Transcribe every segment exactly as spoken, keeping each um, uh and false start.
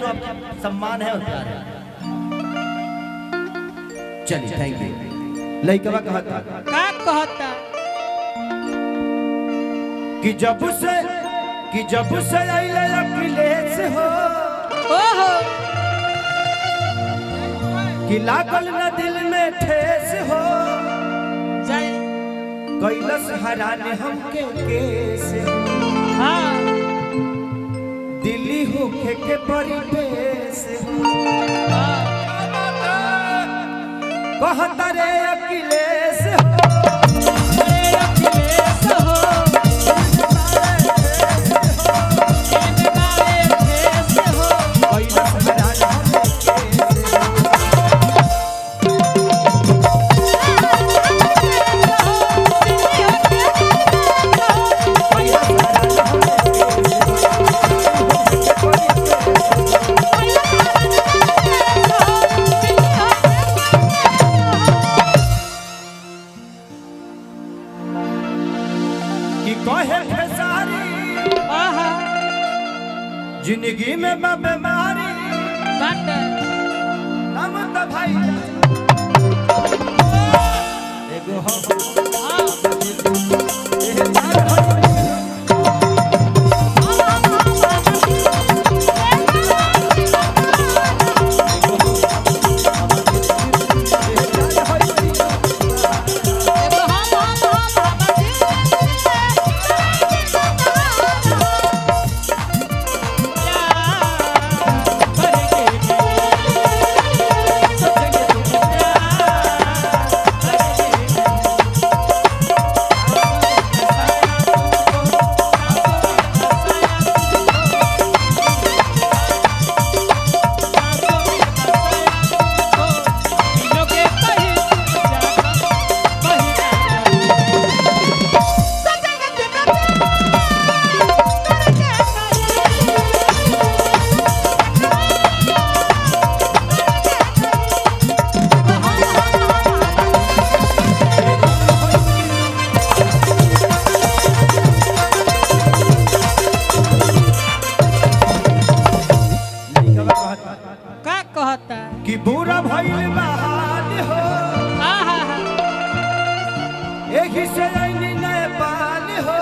तो आपका सम्मान है और प्यार है। चलिए थैंक यू। लइकवा कहता का कहता कि जब से कि जब से आइले अखिलेश हो ओहो कि लागल न दिल में ठेस हो जाए कैलस हराने हमके केस हो हाँ दिल्ली होके के परिवेश हो कहता रे अखिलेश हो रे अखिलेश हो जिंदगी में बीमारी हम तो भाई एगो कि बुरा भइल बहाल हो एही से आईनी नए पाल हो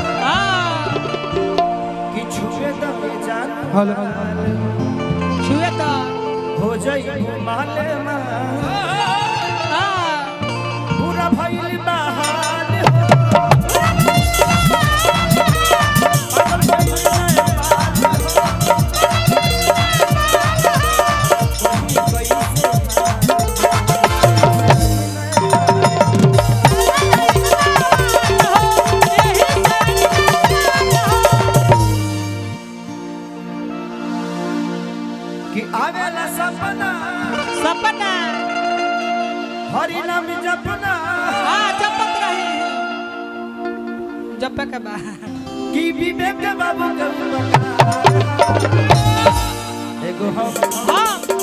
कि छुए दबे जान छुए तो हो जाई माले बुरा भइल बहाल हो कि आवेला सपना सपना हरि नाम जपना हाँ जपत रही जप के बा कि विवेक बाबू के एगो हम हाँ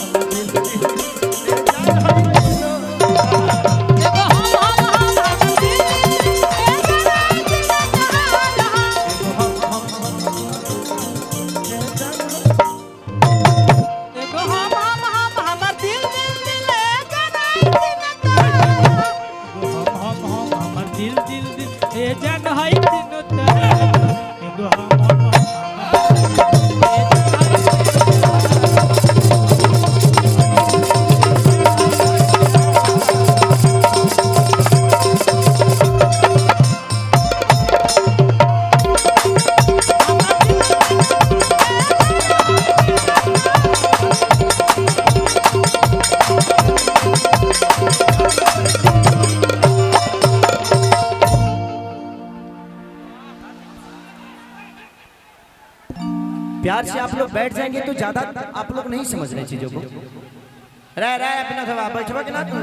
प्यार से आप लोग बैठ जाएंगे तो ज्यादा आप लोग नहीं समझ रहे चीजों को। रह रह अपना खवा बैठवा के ना तू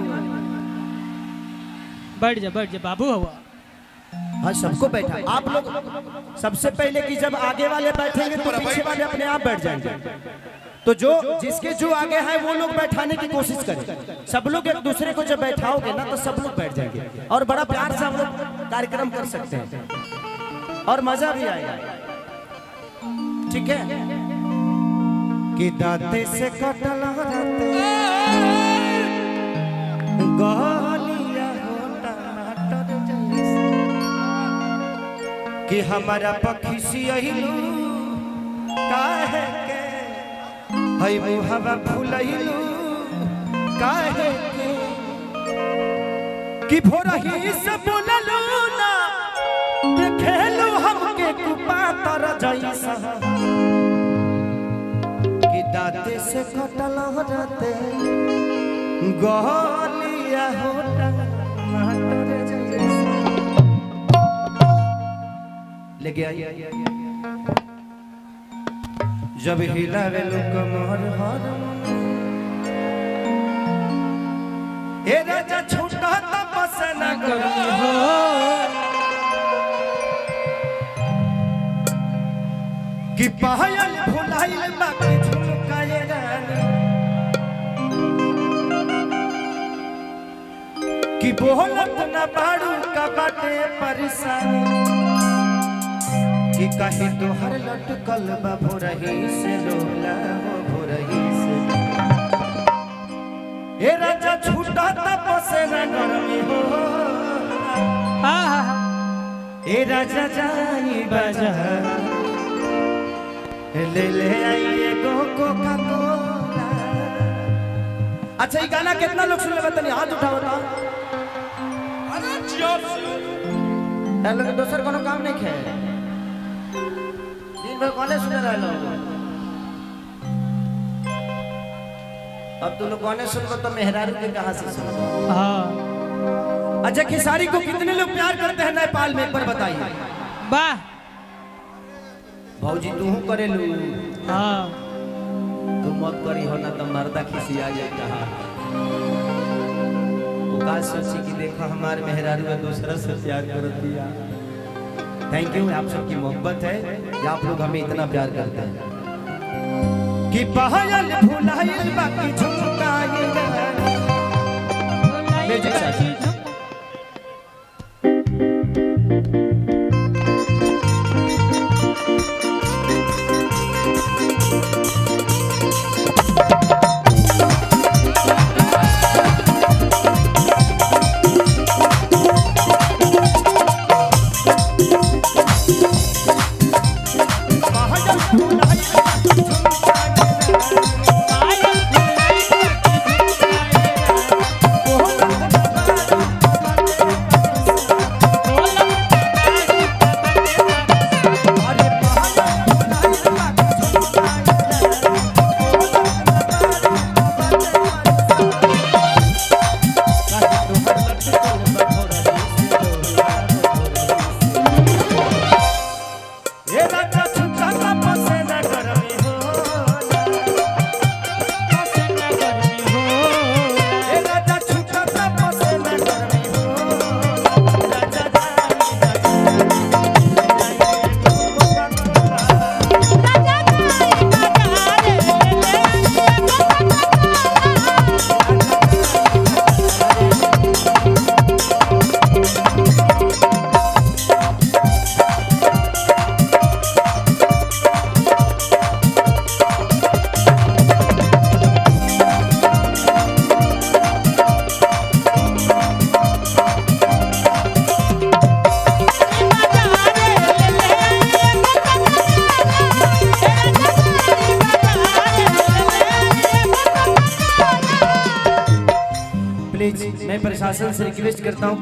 बैठ जा बैठ जा बाबू हुआ। हाँ सबको बैठा आप लोग सबसे पहले कि जब आगे वाले बैठेंगे तो पीछे वाले अपने आप बैठ जाएंगे। तो जो जिसके जो आगे है वो लोग बैठाने की कोशिश करें। सब लोग एक दूसरे को जब बैठाओगे ना तो सब लोग बैठ जाएंगे और बड़ा प्यार से हम लोग कार्यक्रम कर सकते हैं और मजा भी आएगा। ठीक है कि दांते से कटल रहते गलिया हो टमाटर जैसे कि हमारा पक्षी सियलू काहे के हई मुहवा फुलैलू काहे के कि भोरही से बोललू ना देखेलू हमके कुपातर जैसा कि दांते से कटल रहते गलिया हो टमाटर जैसा। लेके आइए जब हिलावे लो कमर हर ए राजा छूटा तपस न करी हो कि पायल भुलाइल बाकी झुमकाए रानी कि बोलत न बाड़ू का बाटे परेशानी कि कहीं तो हर लटकल बा भोरही से लोला हो भोरही से ए राजा छूटा तपसे न गरमी हो ए राजा जाई बाजार ले ले आइए गो कोका कोला। अच्छा ये गाना कितना लोग सुन ले बतानी हाथ उठाओ ना। अरे जियो हेलो दोसर कोनो काम नहीं खे दिन भर कौन सुन रहा है। अब तुम लोग कौन सुन तो मेहरारू के कहां से सुन। हाँ अच्छा खेसारी को कितने लोग प्यार करते हैं नेपाल में एक बार बताइए। वाह भौजी तू करे लू। हाँ तू मत करी हो ना तो मर्दा खिसी आ जाए कहा का सोची कि देखो हमारे मेहरारू में दूसरा से प्यार कर दिया। थैंक यू आप सबकी मोहब्बत है कि आप लोग हमें इतना प्यार करते हैं कि पायल भुलाइल बाकी झुमकाए म्यूजिक साथी मैं प्रशासन से रिक्वेस्ट करता हूँ